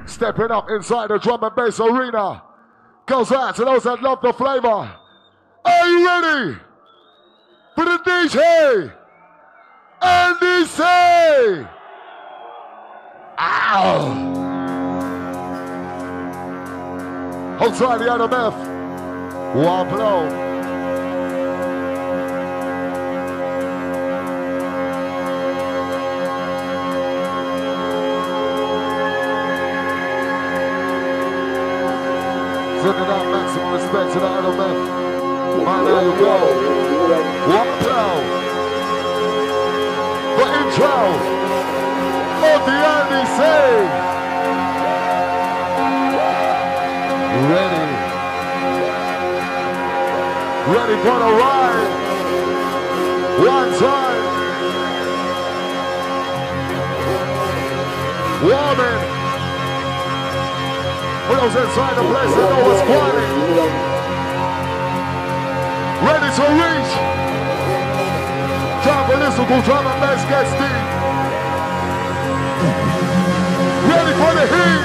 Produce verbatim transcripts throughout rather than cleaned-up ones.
Stepping up inside the drum and bass arena. Goes out to those that love the flavor. Are you ready for the D J? Andy C. Ow! Hold tight, the Adam F. One blow. Sending out maximum respect to the Adam F. Man, there you go. One blow. The intro of the Andy C. Ready. Ready for the ride. One time. Warming. For those inside the place that know what's quality. Ready to reach. Time for this to go drum and bass gets deep. Ready for the heat.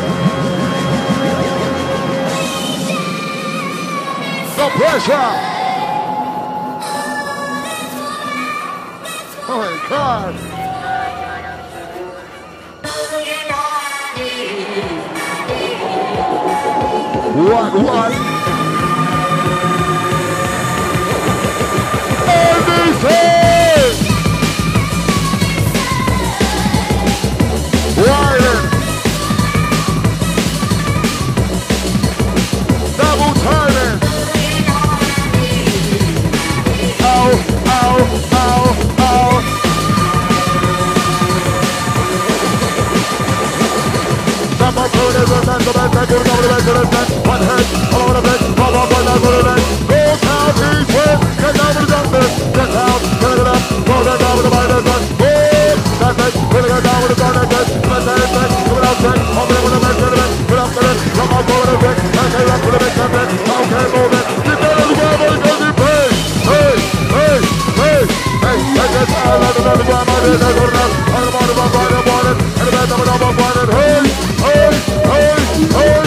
The pressure. Oh my God. What, what? Everything! Widen! Double turning! Ow, ow, ow, ow! Double turning, and the back, back, back, back, back, back. One head, all over the bed, all over the bed, go down, east, west, get down to the jumpers, get down, turn it up, go down with the minor gun, go, that bed, put it down with the gun, that bed, let that bed, come out, bed, open it with the bed, turn it, put up the bed, come out, go with the bed, okay, up with the bed, turn it, okay, move it, get down to the ground, because you pay, hey, hey, hey, hey, hey, get down, let the ground, I'm on it, I'm on it, I'm on it, I'm on it, I'm on it, and the bed, I'm on it, hey, hey, hey, hey,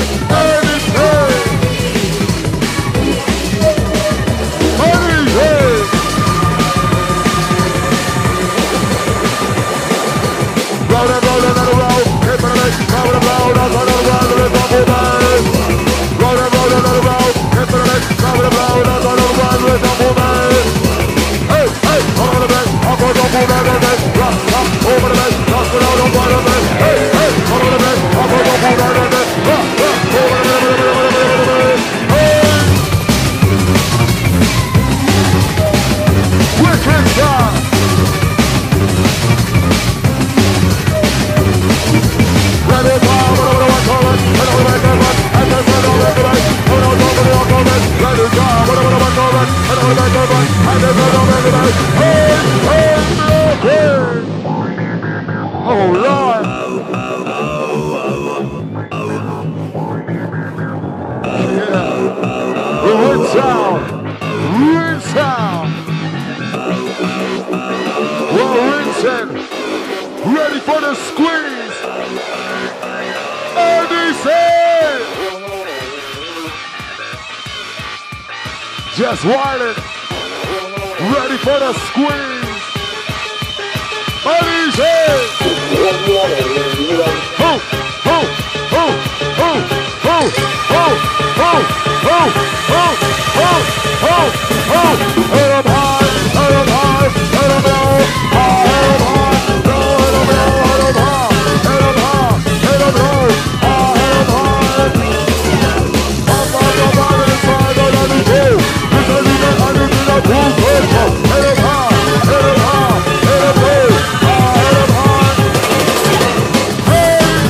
ready for the squeeze. Andy C. Just winding. Ready for the squeeze. Andy C. Ho, ho, ho, ho, ho, ho, ho, ho, ho, ho, ho, ho. Hit 'em high, hit 'em high, hit 'em low, hit 'em high. Hey!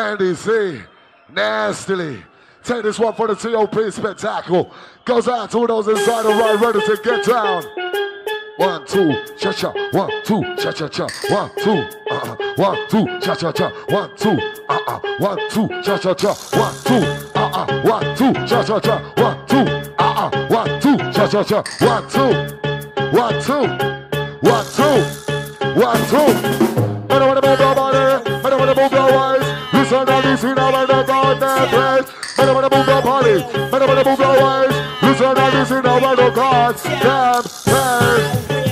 Andy C. Nastily. Take this one for the T O P spectacle. Goes out to those inside the right, ready to get down. One, two, cha cha. One, two, cha cha cha. One, two, uh uh. One, two, cha cha cha. One, two, uh uh. One, two, cha cha cha. One, two, uh uh. One, two, cha cha cha. One, two, uh uh. One, two, cha cha cha. One, two, one, two, one, two, one, two. I don't wanna move your body. I don't wanna move your eyes. Listen to this, you know, I don't go that place. I don't wanna move your body. I don't wanna move your eyes. Listen to this, you know, I don't go that place.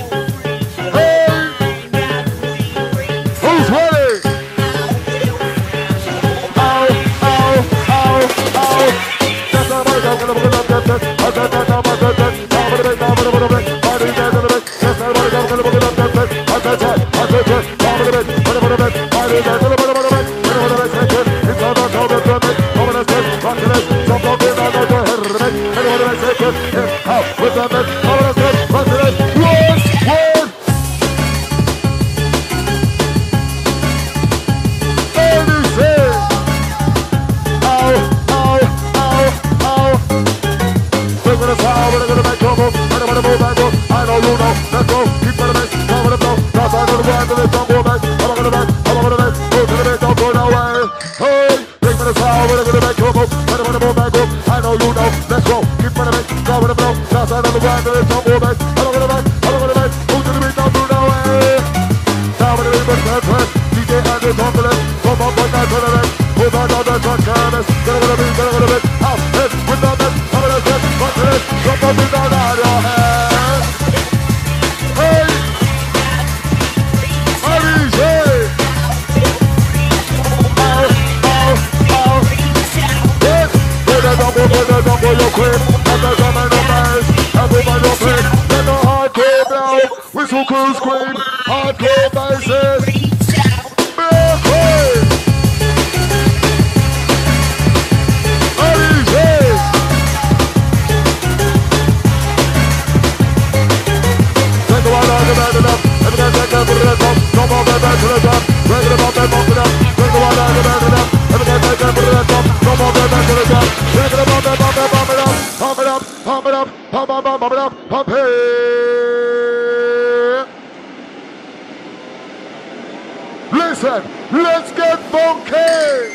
Listen, let's get funky.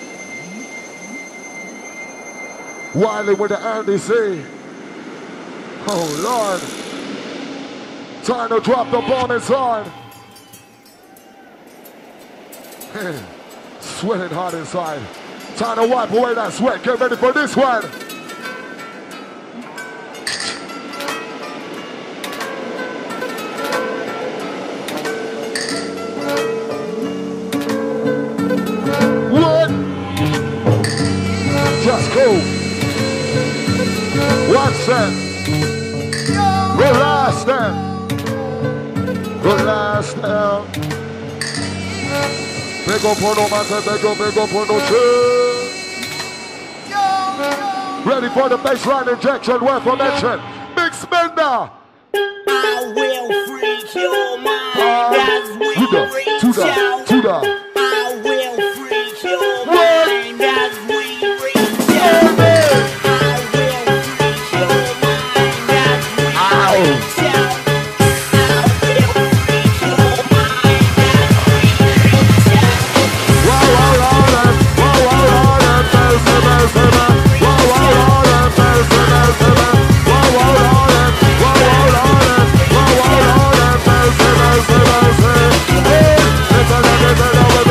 Wiley with the Andy C. Oh Lord. Time to drop the bomb inside. Sweating hard inside. Time to wipe away that sweat. Get ready for this one. What? Just go. What's that? Relax them. Relax them. Big up on no man, say big up, big up on no chill. Ready for the baseline injection, where for mention. Big spender. I will freak your mind Uh, as we to the, to reach the, out. to the. I will freak your What? mind as we reach out. Amen. I will freak your mind as we Ow. reach out. I will freak your mind as we reach out. Wow, wow, wow, that, wow, wow, wow, that, mercy, mercy, man. Wow, wow, wow, that, mercy, mercy, man. Wow, wow, wow, that, wow, wow, wow, that, wow, wow, wow, that, mercy, mercy, mercy. Hey, it's a little bit of a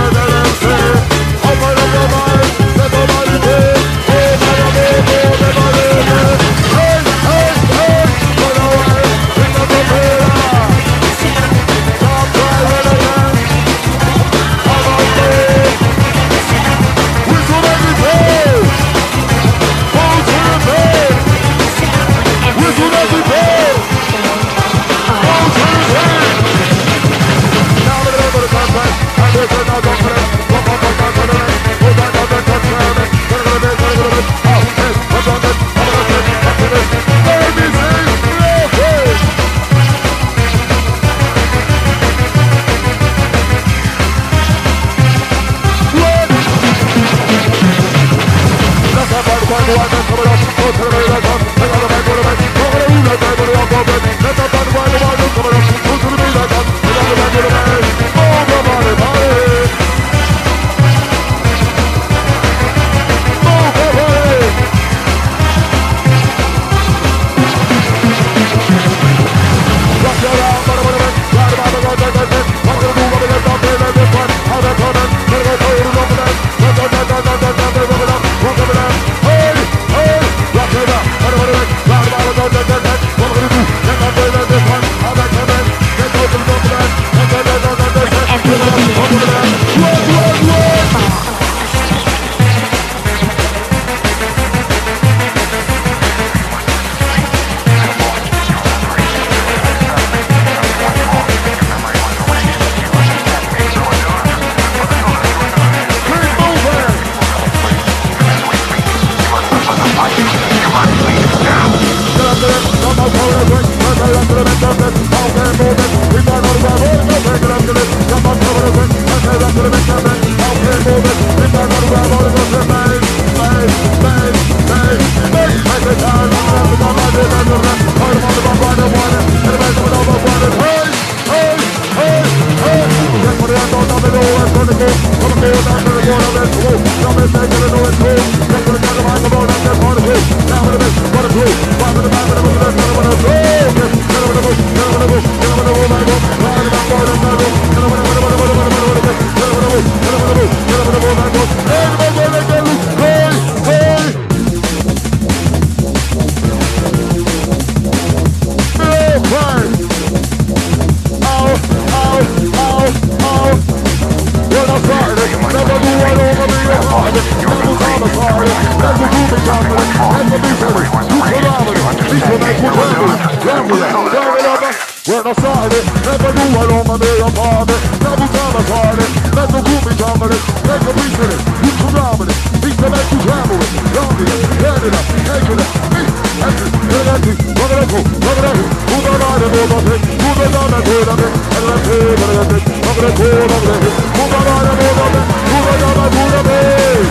I started it. Never knew I don't want to be a part of it. Double time I started it. Let the group be done with it. Take a piece of it. You can run with it. Beat the man to travel with it. Long it. Turn it up. Take it up. Beat. That's it. Get it up. Rock it up. Rock it up. Move the line and move up it. Move the line and move up it. And let's see what it is. Rock it up. Rock it up. Move the line and move up it. Move the line and move up it.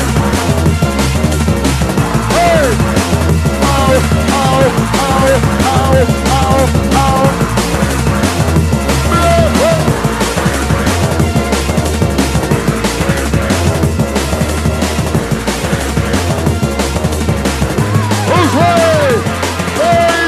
Hey! Ow! Ow! Ow! Ow! Ow! Ow! Who's ready? Hey!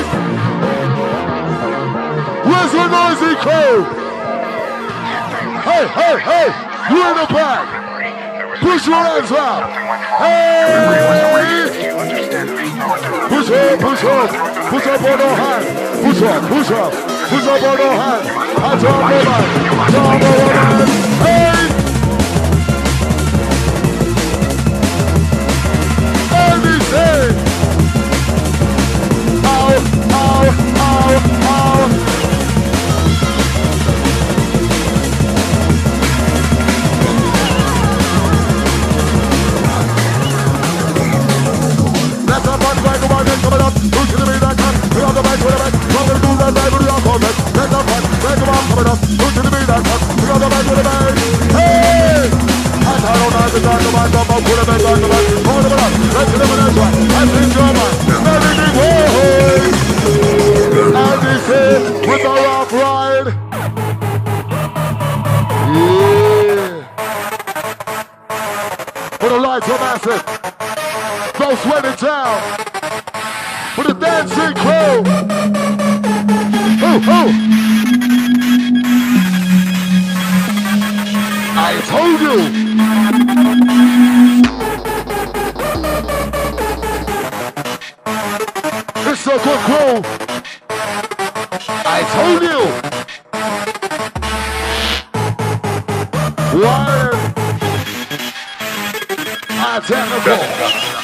Where's the noisy crew? Hey, hey, hey! You in the back! Push your hands out! Hey! Push up, push up! Push up on your hand! Push up, push up! Push up on your hand! Hands on the man! Hands on the man! Hey! Anything! Ow, ow, ow, ow! That's a fun way to wind it, coming up. Who's gonna be that cut? We are the back, we're the back. We're gonna do that, baby, we are coming. That's a fun way to wind coming up. Who's gonna be that cut? We are the back, we're the back. Hey! I don't know the time to wind up, I'll put a back on the back. Hold it up, let's get them in this one. I think you're mine. Everything, whoa! And this is with the rock ride. Yeah! For the lights are massive. Go sweat it down for the dancing crew. Ooh, ooh. I told you. It's a good crew. I told you. Why? I technical.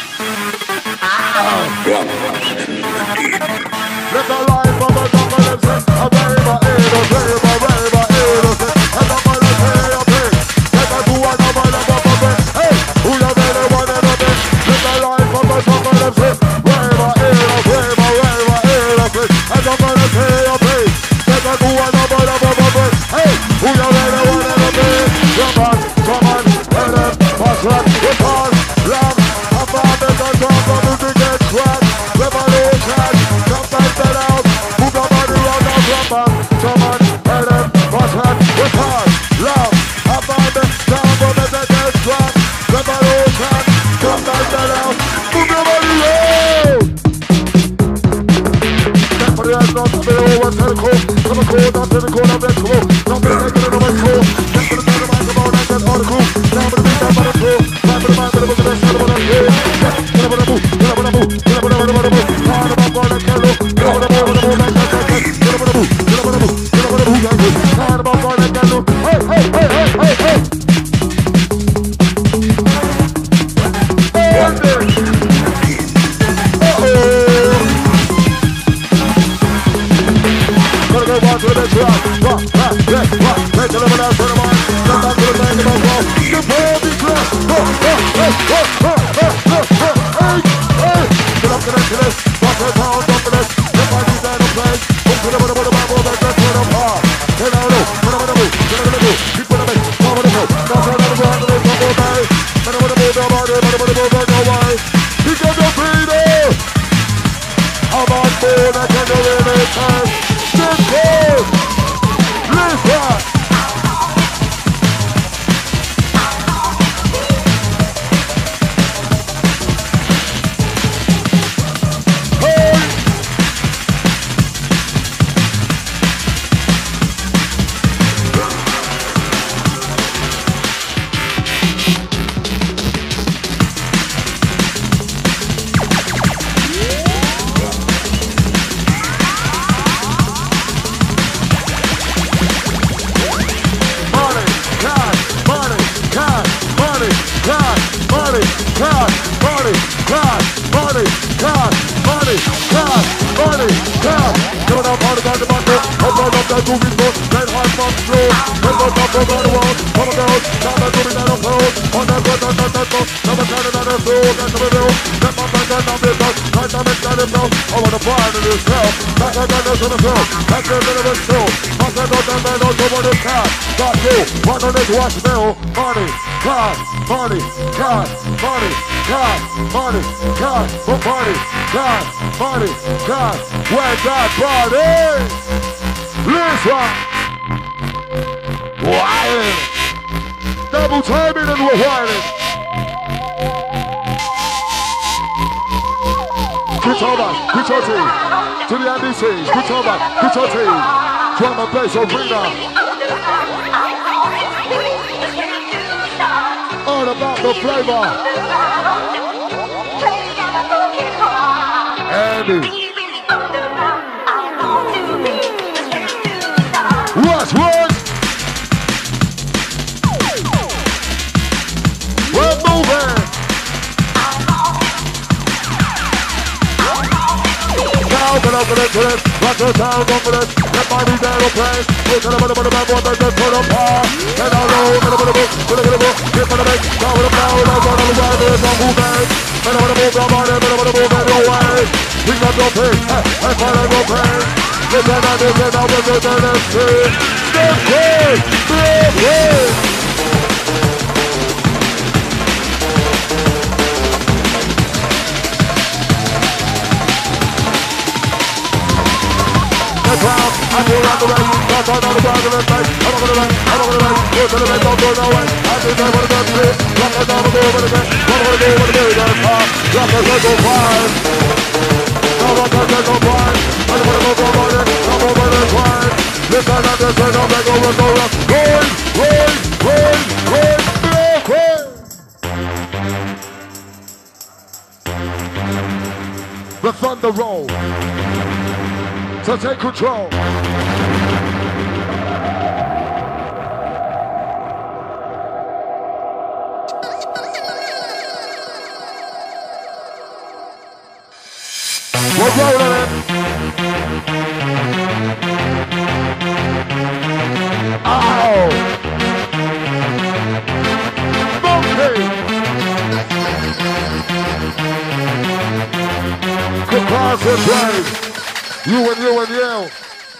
Let the life of a jungle live in a baby, it'll baby, baby, it'll sing. And I'm gonna pay a pig. Let the two and the one and the one. Hey, who you really want in a bit? Let the life of a jungle live in baby, it'll baby, baby, it'll sing. And I'm gonna pay a pig. Let the two and the one and the one. Hey, who you really want in a bit? Come on, come on, let it, what's up, it's on, love. I'm on the jungle, music gets crap. Revolution, come back that out. Move your body round the rumba. Come on, let it, what's up, it's on, love. I'm on the jungle, music gets crap. Revolution, come back that out. Move your body round. Step for the end, not to be over, tell the cool. Come on, cool, not to the cool, not to the cool. Don't be taking it over, cool. Step for the end, I'm on the get all the cool. Now I'm gonna be down by the cool. Time for the mind, for the book, the best, for the one, yeah. Get up on the move, get up on the move, get up on the move, get up on the move. Hard about all that yellow. Get up on the move, on the move, like that, like that. Get up on the move, get up on the move, get up on the move, like that. Hard about all that yellow. Hey, hey, hey, hey, hey, hey. And then. Uh-oh. Gonna go on to the next round. Rock, rock, yeah, rock. Make a little out to the mind. Come back to the thing about wall. The party dress. Oh, oh, oh, oh, oh, oh, oh, oh. Hey, hey. Get up to the next. Rock it down, jump to this. The party's out of place. Move to the bottom of the Bible, back to the park. Hey, now, no. Get up on the move. Get up on the move. Keep on the move. Come on the move. Now, turn on the ground, and come on back. Get up on the move, come on the move, come on the move, back away. He got the freedom. I'm on board, I can do anything. Just go. Listen. Money, cash, money, cash. Coming up on the back of my foot. burn up that movie foot, then hard from slow. Then go top of the world, come on out, now that movie that I'm close. On that good, on that good, never turn it on the floor, that's the real. Then my friend got on this house, night time it's got himself. I wanna find it himself, that's a gun that's in the field. That's a bit of a show. I said, no, that man, don't go on this cat. Got you, one on this watch mill, money, God, money, God, money, God, money, God, for money, God, money, God, where God, party. Listen, wild, double timing and we're wilding. Quit over, quit your team, to the N B C, quit over, quit your team, drum and bass arena. All about the flavor. Andy. What, what? We're moving. Now, get up for this, for this. Rock the town, go for this. Get money down, okay. We're gonna put a bit of bad boy, but just put a paw. Get out low, get a bit of book, get a bit of book. Get for the big, down with a blow, down on the way, there's no movement. Get a bit of move, down on it, get a bit of move, get away. We got no pain, I find I no pain. Listen, I listen, I will listen, let's see. Step quick, step quick. Crowd, I feel like the rain, that's all on the ground of the face. I'm not gonna rain, I'm not gonna rain, go to the rain, don't go no way. I think I wanna go to it, rock it down, go over the gate. What I wanna do, wanna do, that's hard. Rock it, go fine. Now rock it, go fine. I don't wanna go go on it, I'm over the fine. Listen, I'm just saying, I'm gonna go, go, go, roll, roll, roll, roll, roll, roll. The thunder roll. So take control. We're rolling it. Ow! Monkey! Good class and play. You and you and you.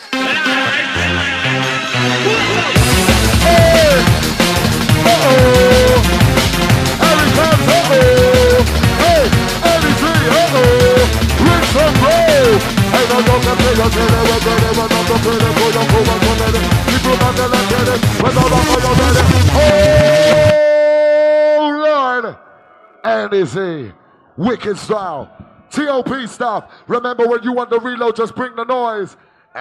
Hey! Uh-oh! Harry comes, uh-oh! Hey! Anything, uh-oh! Rinse and roll! Hey, no, don't get me, you're getting it, we're getting it, we're not the pretty, we're not the one, we're ready. People not gonna get it, we're not gonna get it. Oh, Lord! Anything. Wicked style. T O P stuff. Remember when you want the reload, just bring the noise.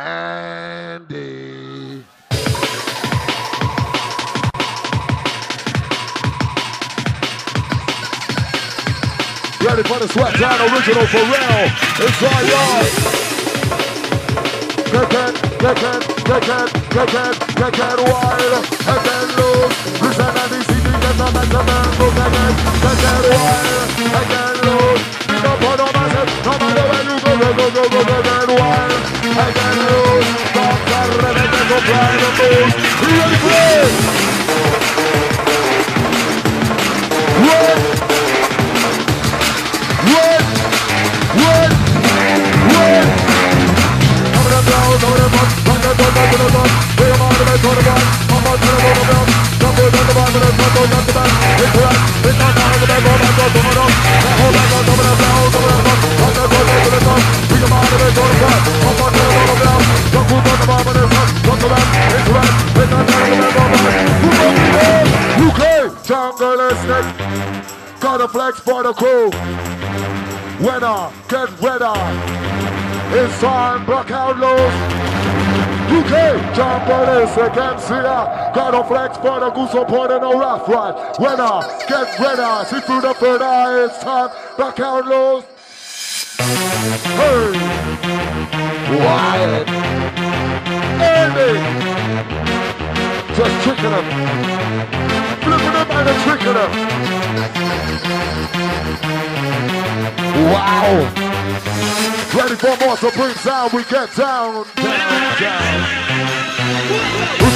Andy. Ready for the sweat down, original for real. It's all yours. Get it, get it, get it, get it, get it wild. And then loose. Listen to the C D, get the man, the man, go get it, get it wild. And then loose. No matter where you go, go, go, go, go, go, get wild. And then loose. Stop, stop, Rebecca, go fly the moon. You ready for it? Run! Run! Run! Run! Come on down, come on down, come on down, come on down. We're on the back, on the back, I'm on the back, on the back. Jump on the back, on the back, on the back. It's right, it's not down on the back, on the back, on the back. Hold back, on the back, on the back, on the back. On the back, on the back, we come on the back, on the back. I'm on the back, on the back. Jump on the back, on the back, on the back. It's right, it's not down on the back, on the back. U K, jungle is next. Got a flex for the crew. Winner, get weather. It's time, Black Outlaws. U K, John Burles against here. Got a flex for the goose support and a rough ride. Winner, get ready. See through the third eye. It's time, Black Outlaws. Hey, Wyatt, Andy, just tricking him, flipping him and tricking him. Wow. Ready for more, so bring sound, we get down, down, down.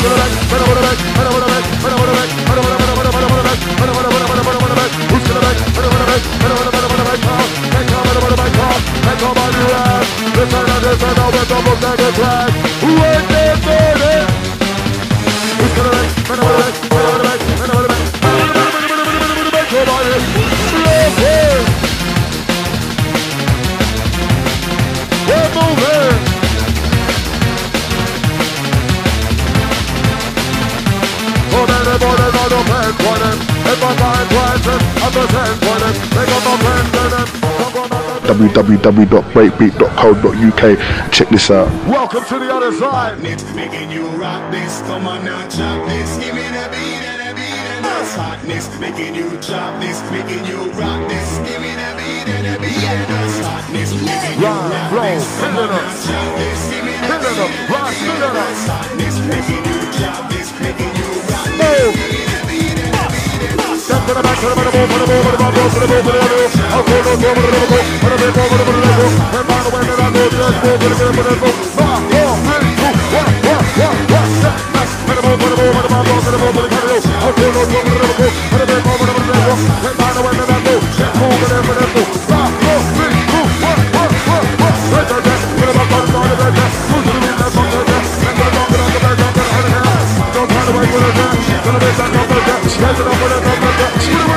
w w w dot breakbeat dot co dot u k. Check this out. Welcome to the other side. Making you rock this, come on now, chop this, give me the beat and the beat and the hotness. Making you chop this, making you rock this, give me the beat and the beat and the hotness. Making you rock this, come on now, chop this, give me the beat and the hotness. Making you chop this, making you rock this, give me the beat and the beat and the hotness. To the back, to the bottom, to the bottom, to the bottom, to the bottom, to the bottom. I'll go, go, go, go, go, go, go, go, go, go, go, go, go. And by the way that I go, just go, go, go, go, go, go. Five, four, three, two, one, one, one, one, step back. To the bottom, to the bottom, to the bottom, to the bottom, to the bottom. I'll go, go, go, go, go, go, go, to the bottom, to the bottom, to the bottom. And by the way that I go, just go, go, go, go, go, go. Five, four, three, two, one, one, one, one. Right there, there. To the bottom, to the bottom, to the bottom. Move to the beat, that's up there, there. And to the bottom, to the bottom, to the bottom, to the bottom. Don't try to wait for the there. To the beat, that's up there, there. Stand it up, put it up, put it up.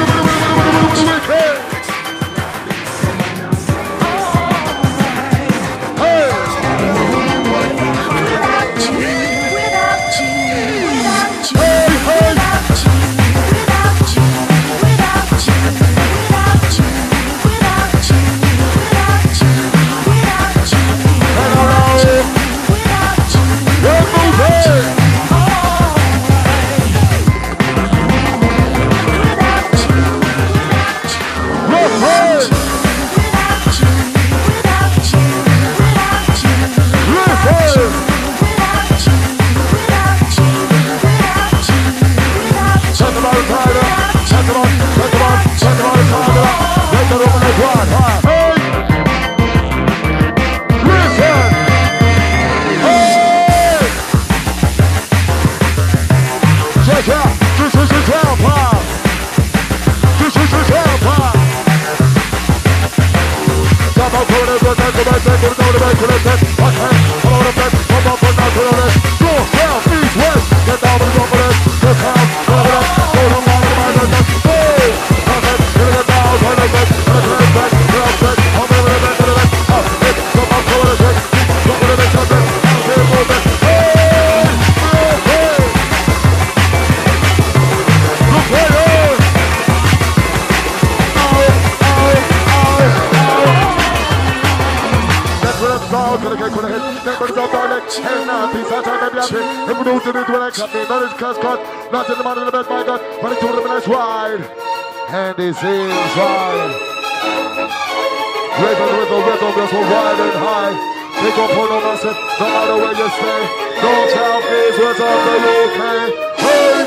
And this is right. Rhythm, rhythm, rhythm, just go wide and high. Take up on the massive, no matter where you stay. North, south, east, west of the U K. Hey!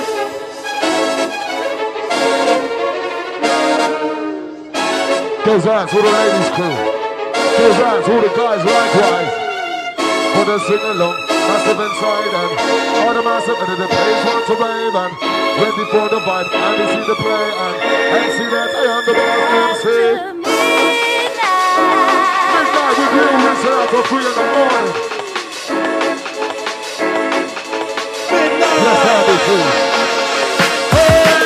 Those hands who the ladies crew. Those hands who the guys likewise. For the sing along, massive inside and all the massive and the place want to rave and ready for the vibe and you see the play and, and see that I am the boss M C. Midnight with you, listen out for three in the morning. Midnight. Let's have it too. Hey!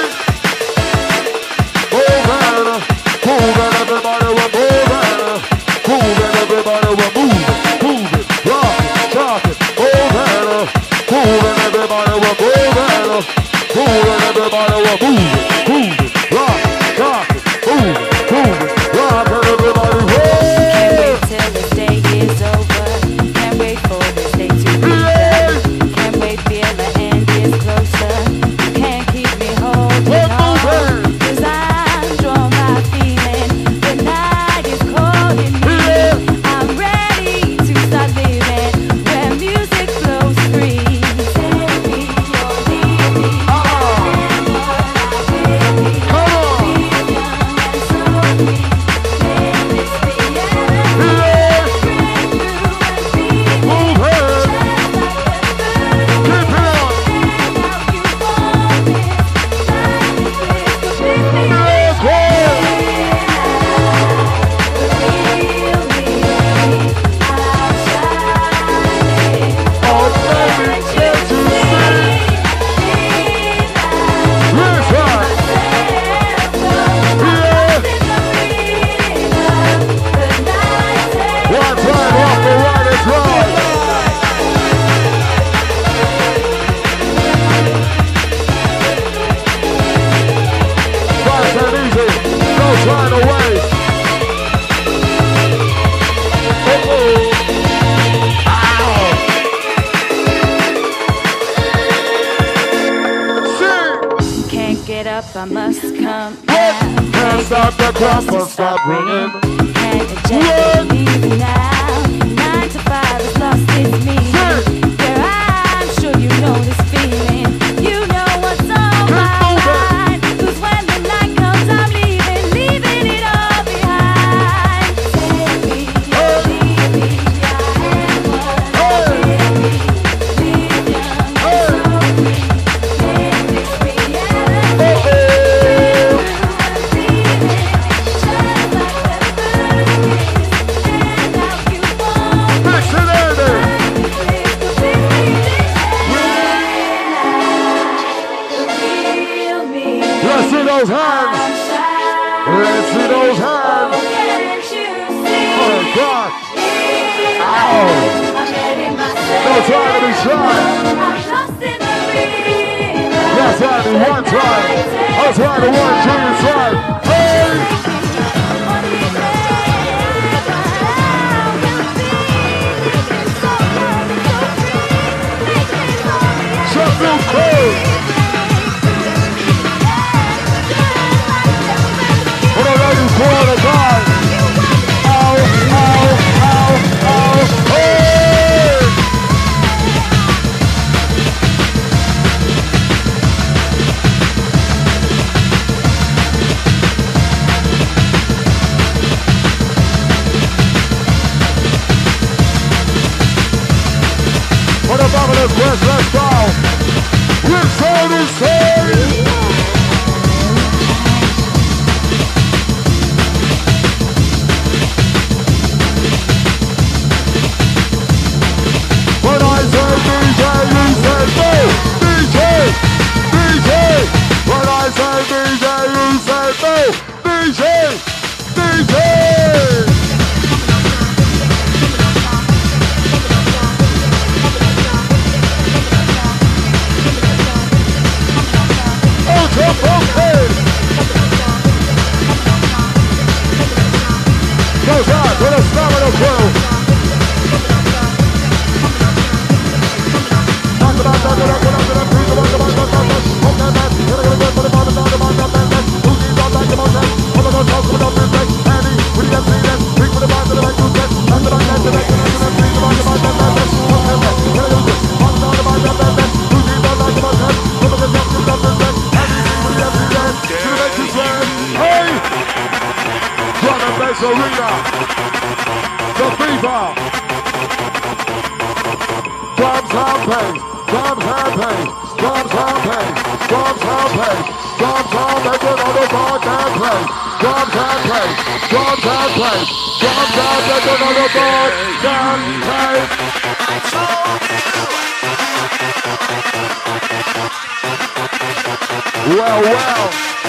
Move it, move it, everybody will move it. Move it, everybody will move it. Move it, rock it, rock it. Move it, move it, everybody will move it. Move it, everybody will move it. Move it, rock it, rock it. Move it, move it, rock it, everybody will. Till the day is over, and we're I must come Can't out. stop the clock, won't stop ringing. Can't the jacket leave me now? Nine to five has lost its meaning. Girl, I'm sure you know this feeling. You know what's on my mind. 'Cause when the night comes, I'm leaving, leaving it all behind. Take me or leave me. I am what I will be. Live young and so free. Make this reality. Let's see those hands. Let's see those hands. Oh God. Ow. No time to be shy. Yes, Andy, one time. I'll try the one, two, and five. Hey! Sheffield Code. What are they for the God? Ow, ow, ow, ow, hey! What a fabulous quest, let's go! We're so insane! When I say D J, you say no! D J! D J! When I say D J, you say no! D J! D J! Ultra Funky! Goes out to the Stamina Crew! Arena, the fever, drums and bass, drums and bass, drums and bass, drums and bass, drums and bass, another goddamn place, drums and bass, drums and bass, drums and bass, another goddamn place. Well, well.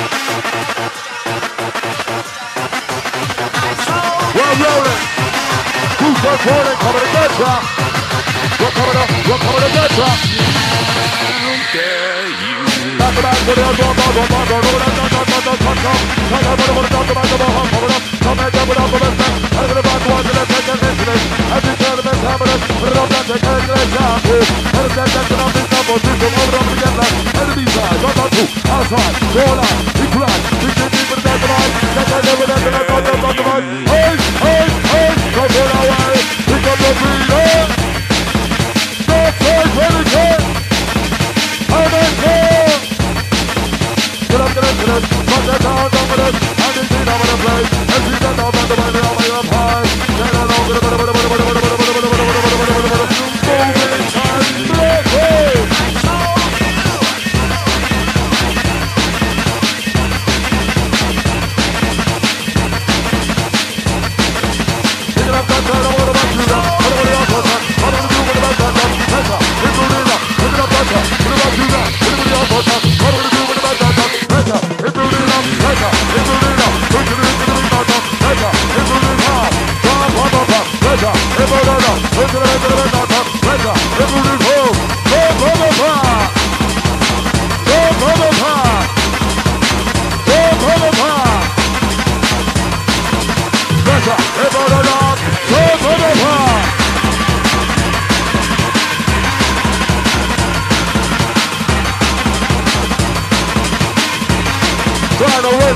We're rolling. Who's the corner coming to get ya? We're coming up, we're coming to get ya. How dare you? Back to back to the other, back to back to the other, back to back to the other, back to back to the other, back to back to the other, coming up, come back up with all the best, I'm gonna back to one to the second incident. As you tell the best happening, put it up that they can't let you out. And it's that that's enough, it's not for this, so over up together. Enemy side, one, one, two, outside, roll out, equalize, we can deep with that divide, that I never let them out, that that divide. Hey, hey, hey, go for the way, pick up the freedom. Don't take anything. And then go. Get up, get up, get up, fuck that down, down with us. I can see down with the place, and see that down, down, down, down, way up high. Get on, get up, get up, get up, get up, get up, get up, get up, get up, get up, get up, moving time, let's go.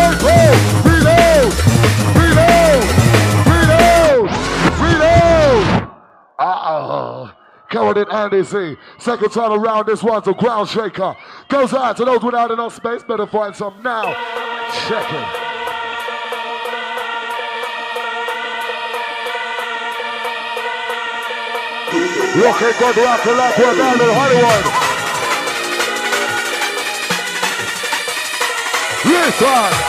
Reload! Reload! Reload! Reload! Reload! Uh-oh. Covered in Andy C. Second time around, this one's a ground shaker. Goes out to those without enough space. Better find some now. Check it. Rocket got rock and rock. We're down in Hollywood. Listen.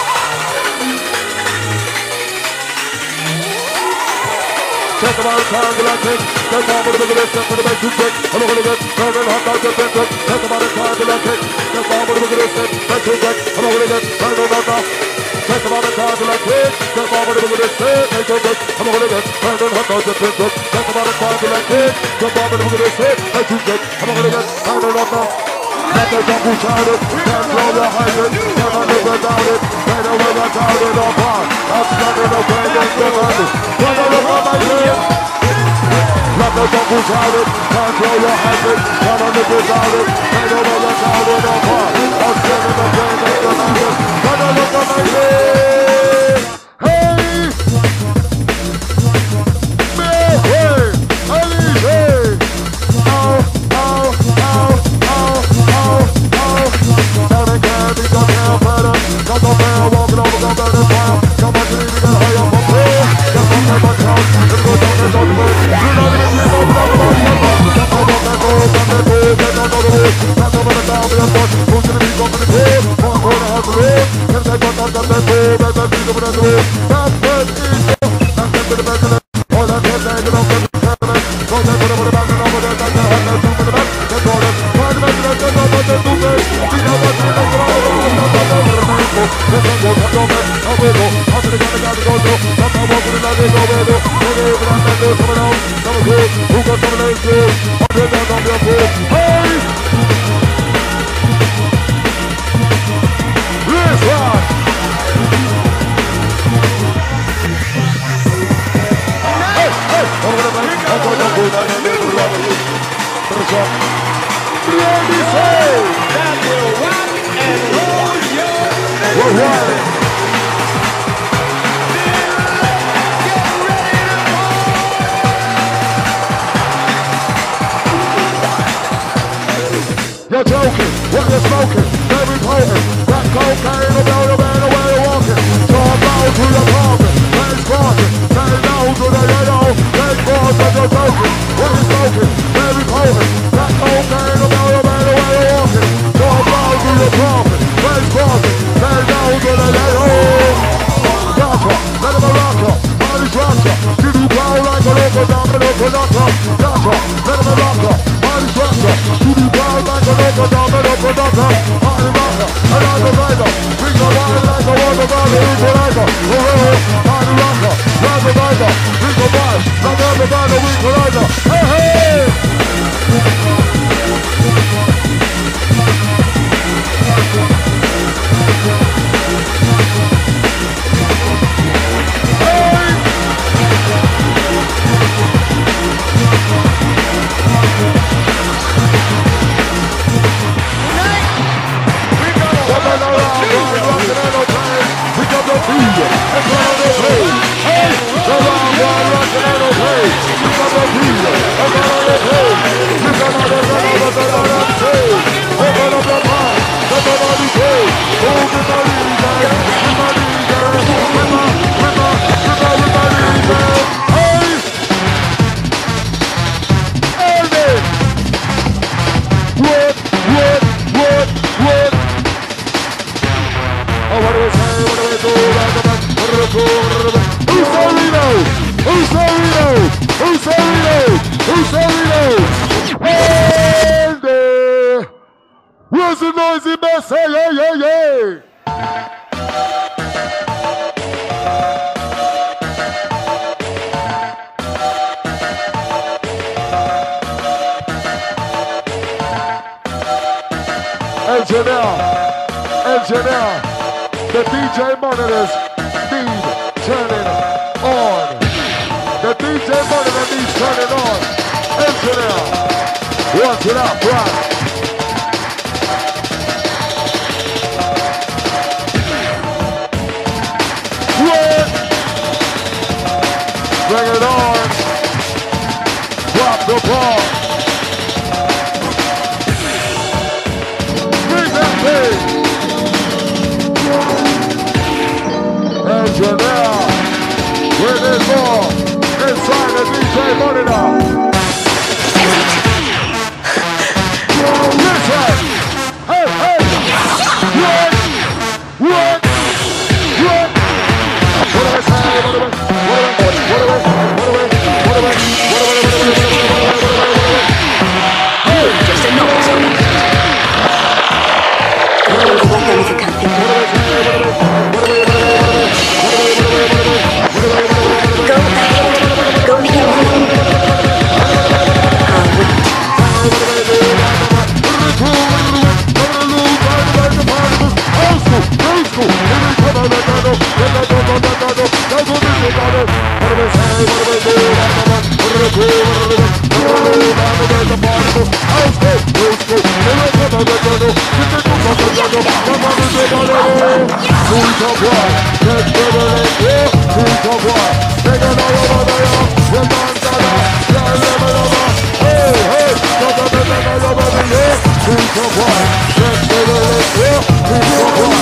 Check them out, time to like it. Check them out with the bigger step for the back to check. I'm gonna get turn and hot out the bed. Check them out, time to like it. Check them out with the bigger step, back to check. I'm gonna get turn and hot out. Check them out, time to like it. Check them out with the bigger step, back to check. I'm gonna get turn and hot out the bed. Check them out, time to like it. Check them out with the bigger step, back to check. I'm gonna get turn and hot out. Let the double shout it, can't blow your hydrant, never live without it. Right away, that's out in our bar. I'm standing up, right next to it. Run over my head. Let the double shout it, can't blow your hydrant, never live without it. Right away, that's out in our bar. I'm standing up, right next to it. Run over my head. Hey! Hey! Hey! Hey! Oh! Oh! Oh! Oh! Oh! You're joking, what you're smoking, very potent. That cocaine will blow the man away you're walking. So I'm down to your coffin, then sparking. Say no to the yellow, then cross that you're joking. What you're smoking, very potent. That cocaine will blow the man away you're walking. So I'm down to your coffin, then sparking. Say no to the yellow. Gotcha, let him a rocker, body structure. Did you blow like a local down the local doctor? Gotcha, let him a rocker, body structure. Did you blow like a local down the local doctor? Body rocker, another rider. Bring the wine like a water bottle, equalizer. Oh, body rocker, another rider. Bring the wine like a water bottle, equalizer. Hey, hey! Where's the noisy mess? Hey, hey, hey, hey! Engineer, engineer, the D J monitors need turning on. The D J monitor needs turning on. Engineer, watch it up, right? Bring it on. Drop the ball. Bring that thing. Engineer. With this ball inside the D J monitor. Listen. Hey, hey. What? What? What? What do I say? What do I say? Just a noise. I won't go anything can think Go ahead. Go begin.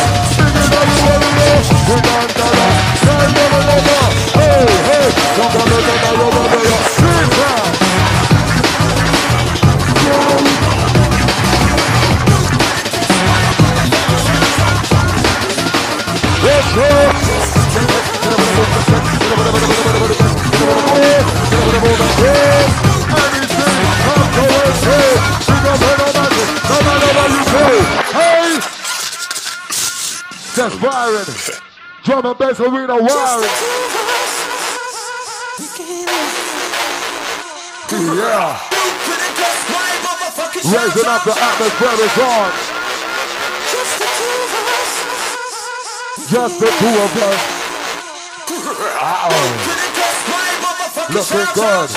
Hey, hey, Hey! That's Byron. Drum and bass arena wiring. Yeah. Raising up the atmosphere is on. Just the two of us. Uh-oh. Looking good.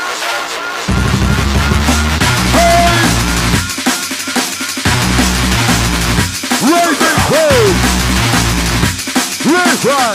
Hey! Raising praise. Raise right.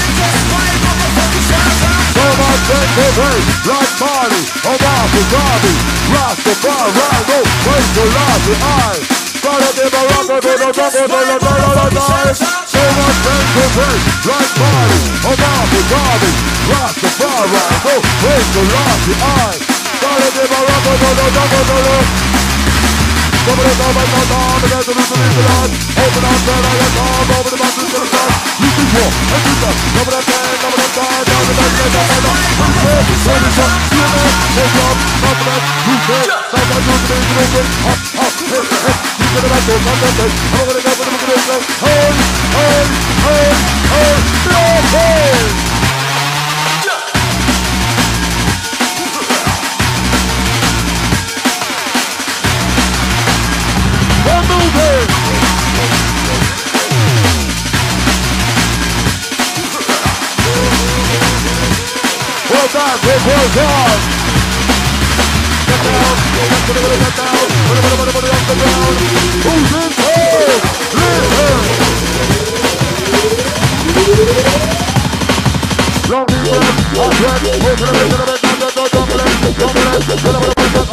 Come on, take the way. Like Marty, Obama, Bobby, Rastafari, Rhino, praise the Lord, the eye. Gotta give a rock, a bit of double, double, double, double, double. So much take the way. Like Marty, Obama, Bobby, Rastafari, Rhino, praise the Lord, the eye. Gotta give a rock, a bit of double, double. Open it up, open it up, and there's a little bit of blood. Open up, turn on your top, open the mountains to the sun. You can walk, and you can. Open up, down, open up, down, down, down, down, down, down, down. Turn it up, turn it up, you know, take up, top of that, you can. Stop that, do the big, do the up, up, hey, hey. You can have those, up, up, hey. I'm gonna go, I'm gonna go, hey, hey, hey, hey, hey, hey. Well done, it was on. Get down, get down, get down, put it, put it, put it off the ground. Who's in charge? Listen. Long defense, hot red, go to the bit, to the bit, down, down, down, down, down, down, down, down, down,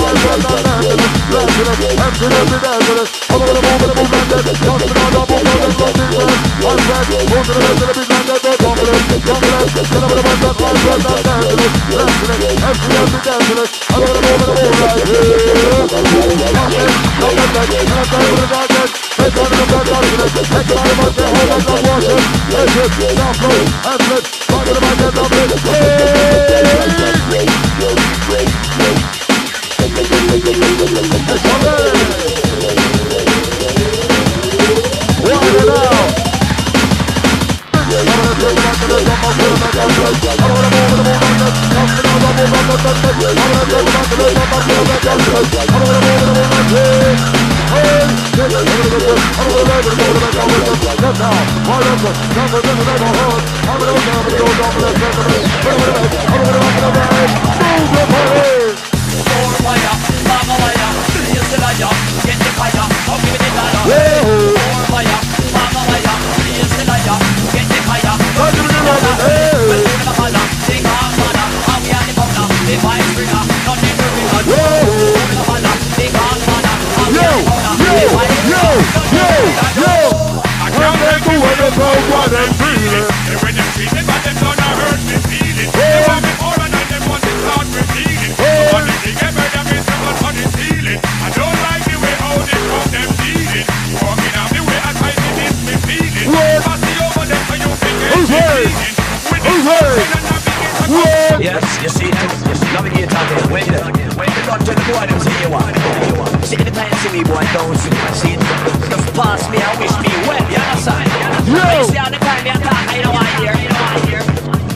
Yes, you see them, you see navigate out there, when the, when the gun to the boy, them see you want, see the time see me boy, don't see, see it, just pass me and wish me well, you understand, you understand, you see all the time you talk, I don't want to hear, I don't want to hear,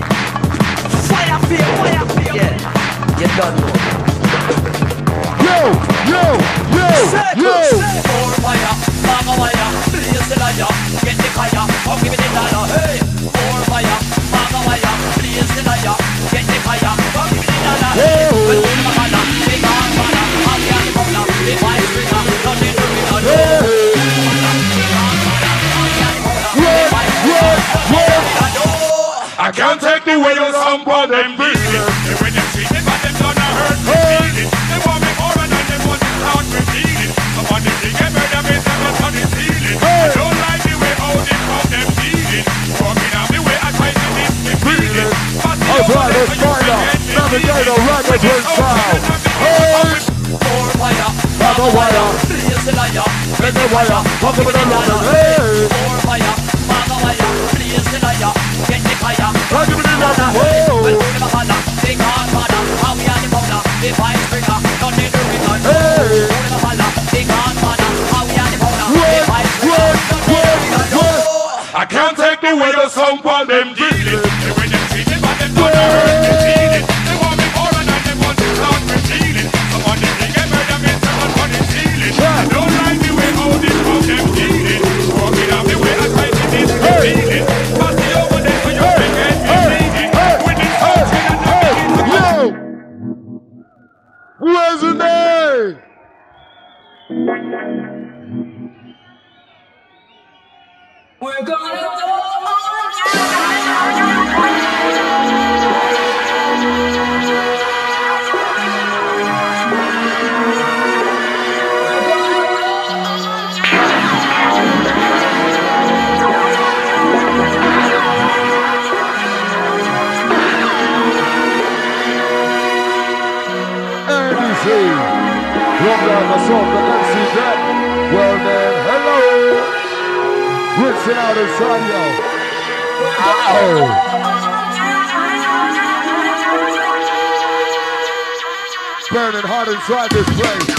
fire feel, fire feel, yeah, you done know. Yo, yo, yo, yo, more fire, mama fire, please the liar, get the fire, oh give me the dollar, hey, more fire, mama fire, please the liar, get the fire, oh give me the dollar, hey, but when the fire, big on fire, I'm the only problem, the fire stringer, nothing to be done, hey, I can't take the way of someone them feeling. When you see me, but them done a hurt me feeling. They want me more than they want to start me feeling. Somebody think I murder me, someone's on the ceiling. I don't like the way how they from them feeling. Walking on the way, I try to miss me feeling. I'll try to find out. Navigator, records with sound. Hey! more fire, Mama wire, please the liar, get the wire, come with the ladder. Hey! more fire, mama fire, please the liar, get the fire, Come with the ladder. Whoa! when the fire, big on fire, down for them feelings. They when them see me, but them don't hurt me feeling. They want me more and they want to start me feeling. Some of them they get murder me, some on the ceiling. They don't like the way how this how them feeling. Walking out the way I try to this feeling. Pass the over there for your friend and me bleeding. With this touching and not Yo! Where's the name? We're gonna go. From down the song, the M C Jack. Well then, hello. Rinsing out inside, yo. Ow. Burning hot inside this place.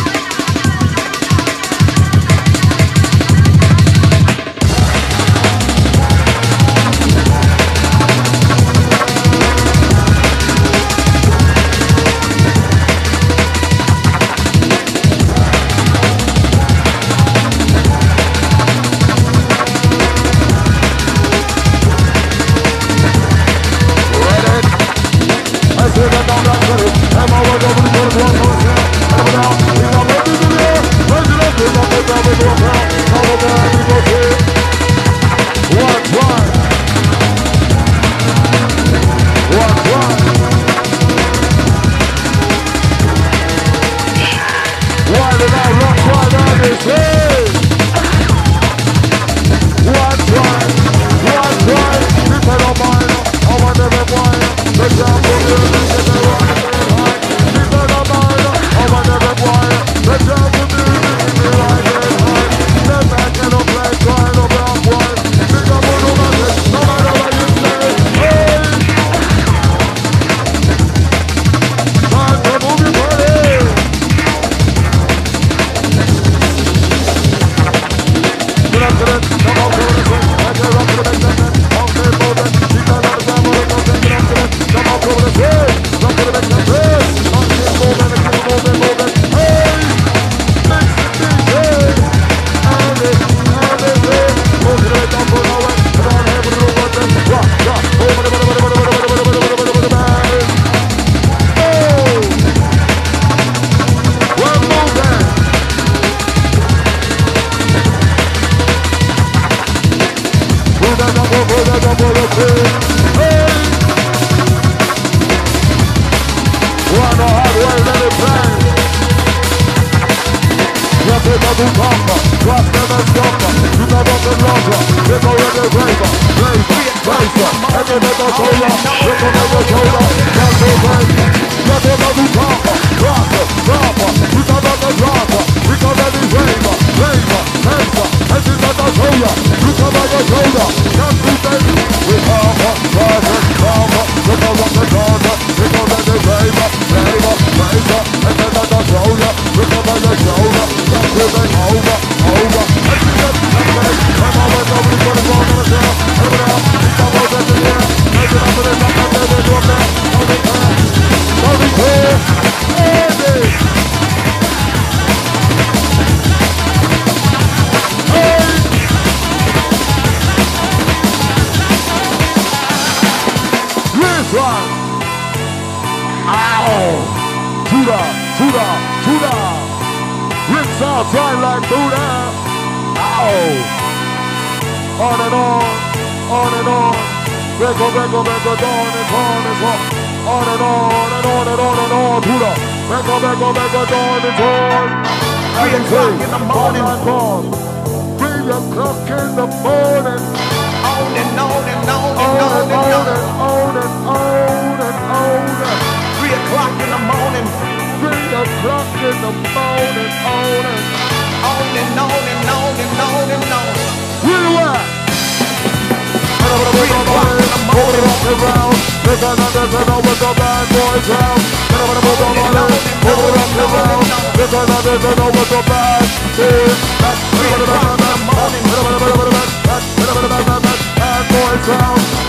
Bad boys round.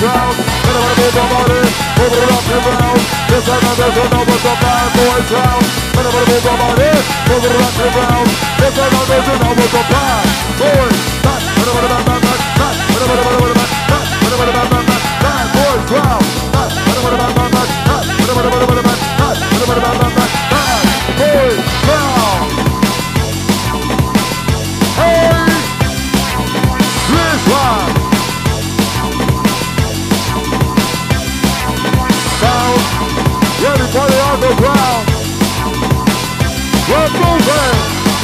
ground. Everybody move your body, move it up and round. This another to know what's a bad boy sound. Everybody move your body, move it up and round. This another to know what's a bad boy sound. Everybody back, back, back, back. Everybody back, back, back, back. Everybody back, back, back. Bad boy sound. Everybody back, back, back, back. Everybody back, back, back, back. Everybody back, back, back. Bad boy sound. Hey, this one. Sound. Ready for the underground. We're moving.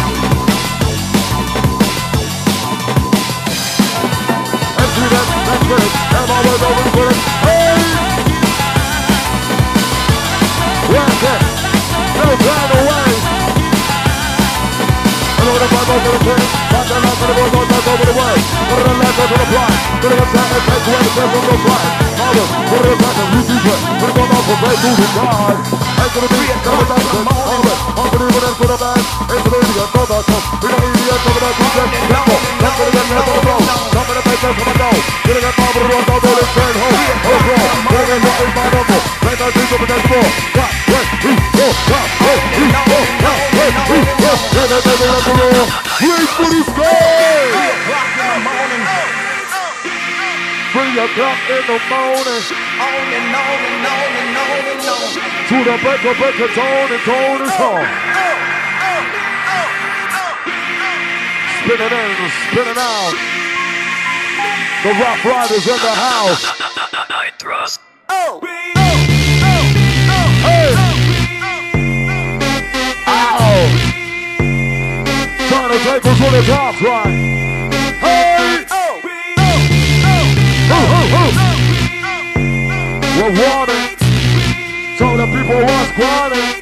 Empty that, that's it. I'm always over for it. Hey! Work it. No time away. I know the Bible for the king. Back and up for the boys, don't over the way. Put it on left, go to the blind. Put it on time and take away the best of the blind. Father, put it on back and you deep it. Put it on off for break through the God. Ain't gonna be it, come back to the moment. Unbelievable and good or bad. Ain't gonna be it, no back up. We don't need it, come back to the temple. Come to the left, come to the road. Come to the back, come to the go. Get it up, come to the road, don't go to the train home. Oh, bro, bring it up in my number. Make our things up against four. One, one, two, four, one, two, three, four, one, one, two, four. Get it, get it up the road. Wait for the sky. Three o'clock in the morning. On and on and on and on and on. To the break of break of tone and tone is on. Spinning in, spinning out. The Rock Riders in the house. Night thrust. Hey! Ow! Trying to take us on the top right. Hey! Ho, ho, ho! We're warning. So the people was squatting.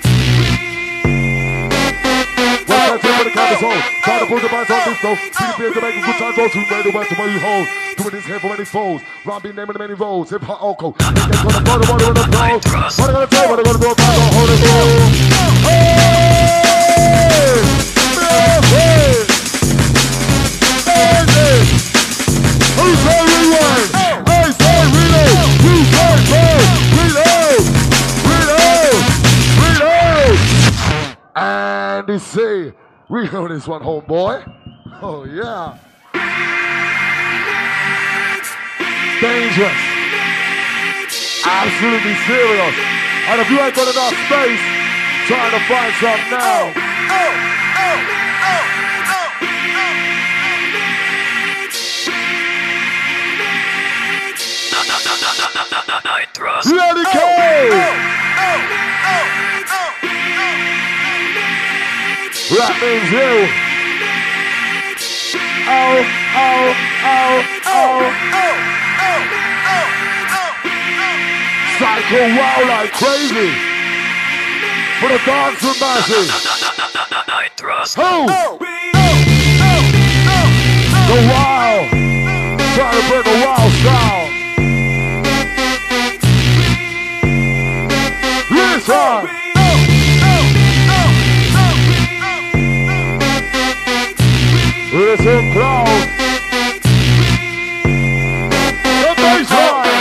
What's that thing for the campus hole? Try to put the bites on this though. See the beers to make a good time. Those who made the west of where you hold. Doing this here for many foes. Rob be naming the many roads. Hip hop alcohol. They get gonna throw the water in the flow. What are they gonna say? What are they gonna do about the whole thing? Hey! Hey! Hey! Who say rewind? I say reload. You say play. Reload. Reload. Reload. And they say, reload this one, homeboy. Oh yeah. Dangerous. Absolutely serious. And if you ain't got enough space, trying to find some now. Night thrust. Let it go! That means you. Oh, oh, oh, oh. Psycho wow like crazy. For the dogs and masses. Night thrust. Who? The wild. Trying to bring the wild style. Listen. Listen close. The baseline.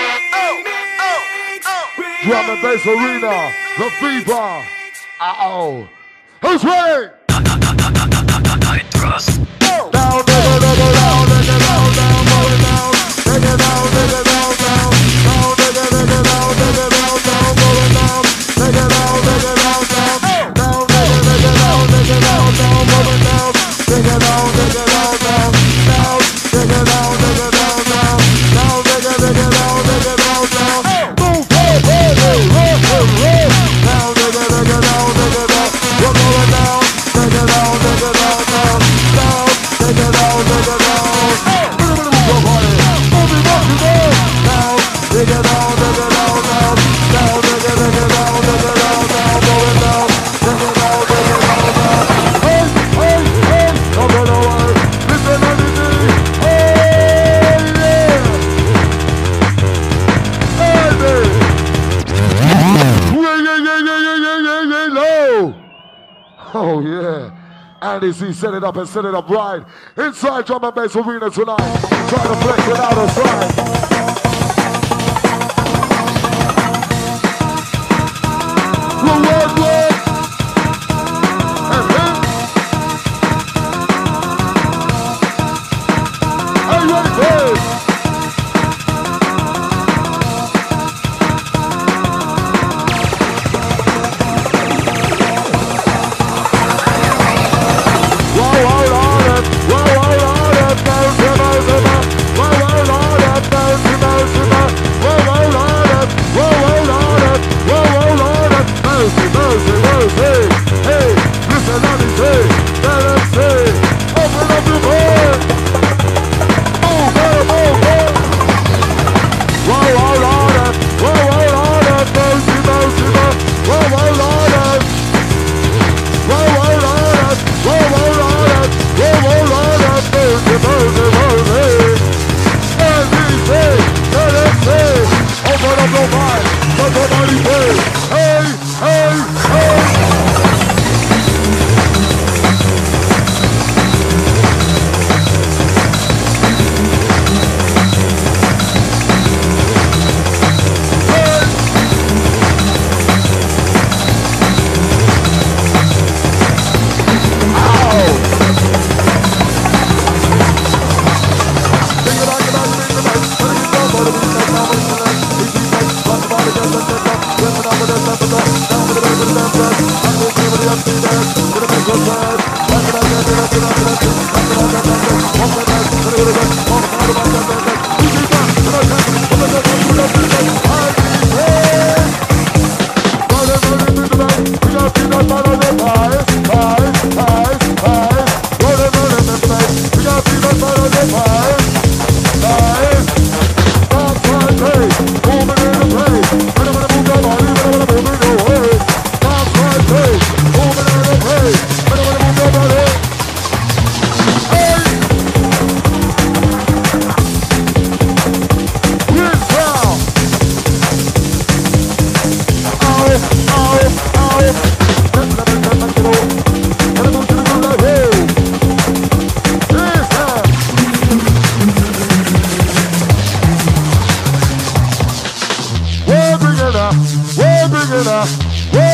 Drum and bass arena. The fever. Uh-oh. Who's ready? Night thrust. Down, nigga, nigga, down, nigga, down, down, going down. Nigga, down, nigga, down, down. Down, nigga, nigga, down, nigga, down, down, going down. Nigga, down, nigga, down, down. Down, nigga, nigga, down, nigga, down, down, going down. Nigga, down, nigga, down, down. Down, nigga, down, nigga, down, down. Down, nigga, nigga, down, nigga, down, down. Move, hey, hey, hey, hey, hey, hey. Down, nigga, nigga, down, nigga, down. We're going down. Nigga, down, nigga, down, down. Down, nigga, down, nigga, down. Move it, move your body. Move it, move it, move. Down, nigga, down, nigga, down, down. Down, nigga, nigga, down, nigga, down, down. Going down. Nigga, down, nigga, down, down. Hey, hey, hey. Come on away. Listen to the thing. Hey, yeah. Hey, man. Yeah, yeah, yeah, yeah, yeah, yeah, yeah, yeah, low. Oh, yeah. Andy C set it up and set it up right. Inside Drum and Bass Arena tonight. Trying to flex it out of sight.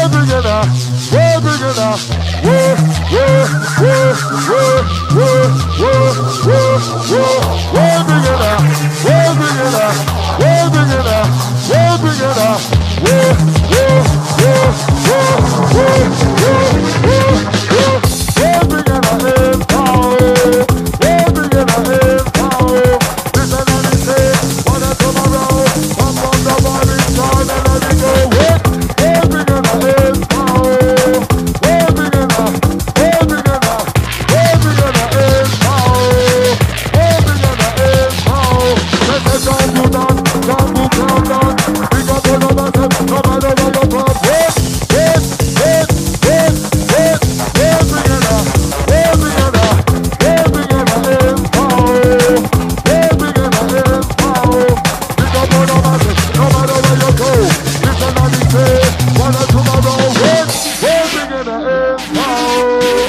we're bringing up, we're bringing up, we're, we're, we're, we're, we're, we're, we're, we're, we're bringing up, we're bringing up, we're bringing up, we're bringing up, we're, we're, we're, we're, we're, we're, we're, we're, we're bringing up in power, we're bringing up in power. Listen and listen, wanna come around, come from the morning sun and let it go. We're bringing up in power, we're bringing up, we're bringing up, we're bringing up in power, we're bringing up in power. Let the down you down, down you down down. Pick up all of us, no matter where you're from. We're, we're, we're, we're, we're, we're bringing up, we're bringing up, we're bringing up in power, we're bringing up in power. Pick up all of us, no matter where you go. Listen and listen, wanna tomorrow. We're, we're bringing up in power.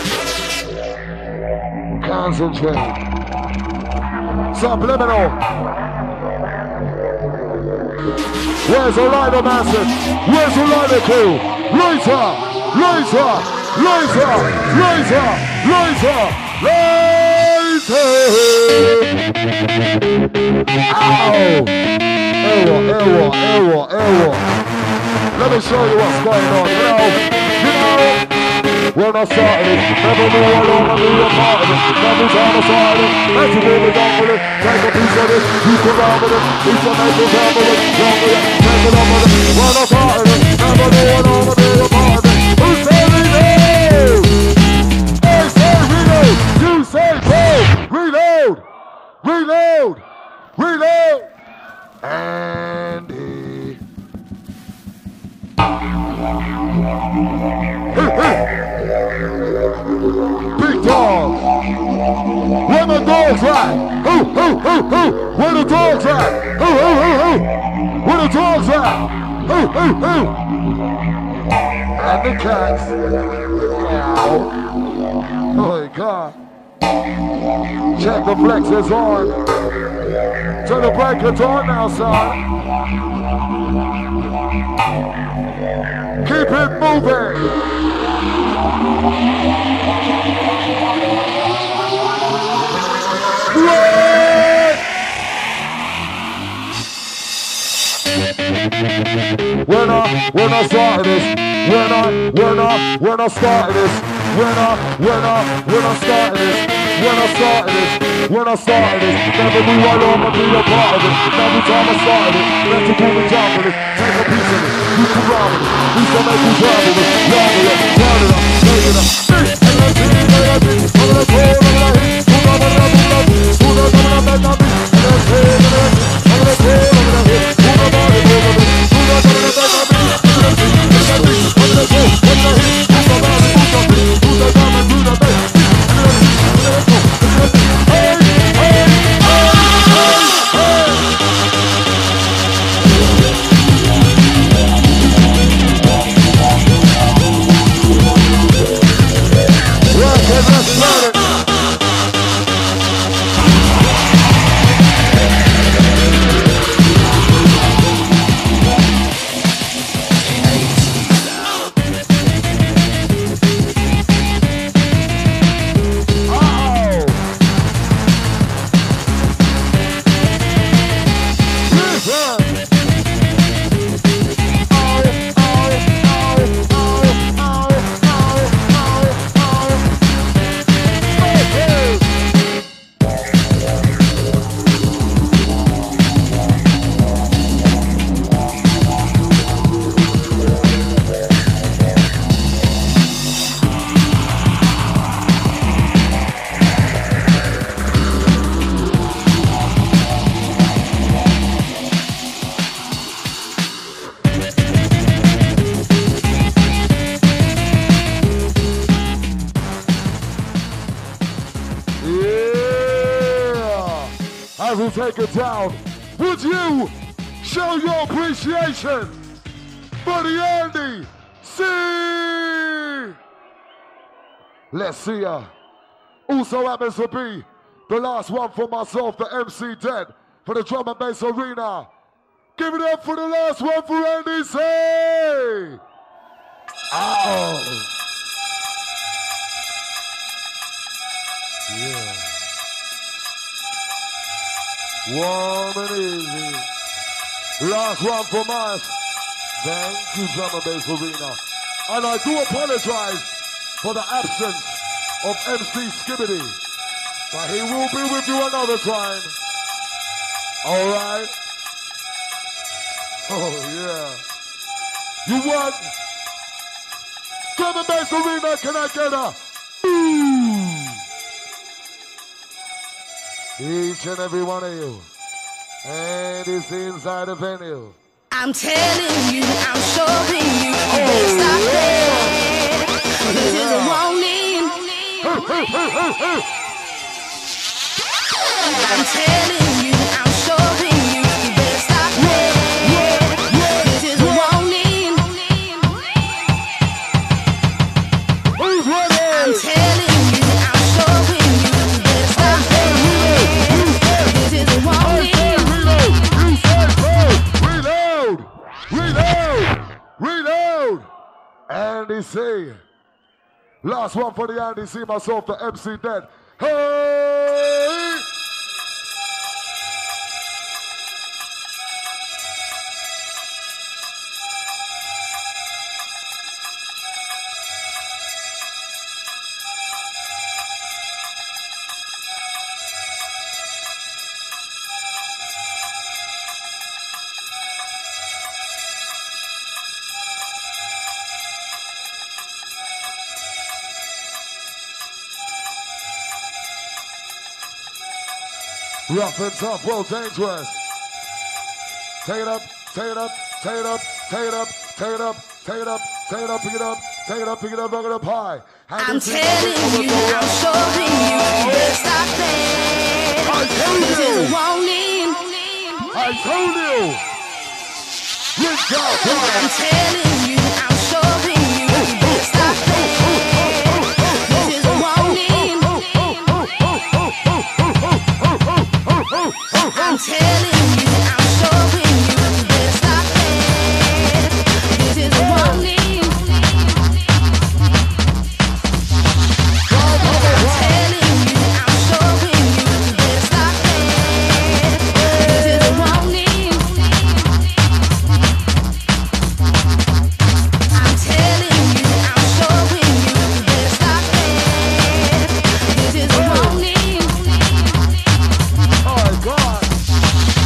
Concentrate. Subliminal. Where's the rider, Massive? Where's the rider crew? Laser! Laser! Laser! Laser! Laser! Laser! Ow! Error, error, error, error. Let me show you what's going on. You know, you know, we're not starting it. Never knew how long I'll be a part of it. Every time I start it, let's go with it, with it. Take a piece of it, you can run with it. You can make it down with it, down with it. Take it up with it. We're not starting it. Never knew how long I'll be a part of it. Who say reload? They say reload. You say go. Reload. Reload. Reload. Andy. Hey, hey. Big dog. Where the dogs at? Who, who, who, who? Where the dogs at? Who, who, who, who? Where the dogs at? Who, who, who? And the cats. Ow. Oh my God. Check the flex is on. Turn the breakers on now, son. Keep it moving. What? We're not, we're not starting this. We're not, we're not, we're not starting this. We're not, we're not, we're not starting this. We're not starting this. We're not starting this. Never knew how long I'd be a part of it. Every time I started it, let's go and jump with it. Take a piece of it. You can run with it. We shall make you run with it. Run with it. Turn it up. Take it up. And let's see, let's see. I'm gonna go, I'm gonna hit. I'm gonna go, I'm gonna hit. I'm gonna go, I'm gonna hit. And let's see, let's see. I'm gonna go, I'm gonna hit. I'm gonna go, I'm gonna hit. I'm gonna go, I'm gonna hit. Let's see, let's see. I'm gonna go, I'm gonna hit. I'm gonna go, I'm gonna hit. Do the drum and do the bass. Hey, hey, hey, hey, hey. Work it, let's learn it. As we take it down, would you show your appreciation for the Andy C? Let's see ya. Also happens to be the last one for myself, the M C Dead, for the drum and bass arena. Give it up for the last one for Andy C. Oh. Yeah. Warm and easy. Last one for us. Thank you, Drum and Bass Arena. And I do apologize for the absence of M C Skibbity. But he will be with you another time. Alright? Oh, yeah. You won. Drum and Bass Arena, can I get a boom? Each and every one of you. And it's inside the venue. I'm telling you, I'm showing you, you Oh, better stop yeah. there. This is a warning. Hey, hey, hey, hey, hey. I'm telling you, I'm showing you, you better stop there. This is a warning. Who's ready? I'm telling you, I'm showing you, you better stop there. This is a warning. Reload! Reload! Reload! Andy C. Last one for the Andy C. Myself, the M C Dead. Hey! Rough and tough, well dangerous. Take it up, take it up, take it up, take it up, take it up, take it up, take it up, pick it up, take it up, pick it up, knock it up high. I'm telling you, I'm showing you, you better stop there. I told This is a you! warning. I told you! Reach out, I'm telling you, I'm showing you, you better stop there. This is a warning. I'm telling you, I'm showing you, you better stop there. This is a warning. I'm telling you, I'm showing you, you better stop there. This is a warning. I'm telling you, I'm showing you, you better stop there. This is a warning. oh my God!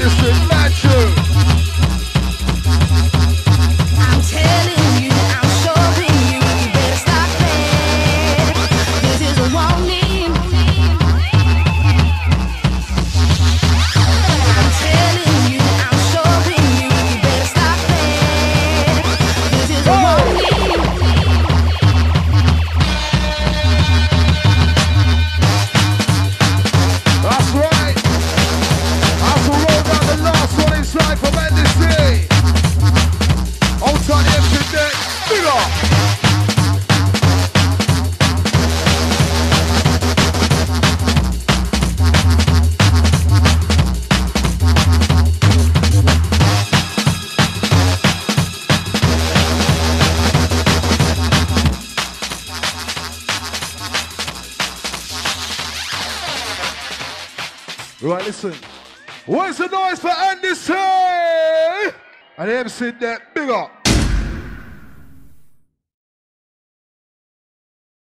Anderson, Matthew. I'm telling you, I'm showing you, you better stop it. This is a warning. I'm telling you, I'm showing you, you better stop it. This is a warning. That's right. As we roll down the last one inside from N D C. Old Tony M C Deck, bigger. Right, listen. Where's the noise for Andy C? And M C Deck, big up.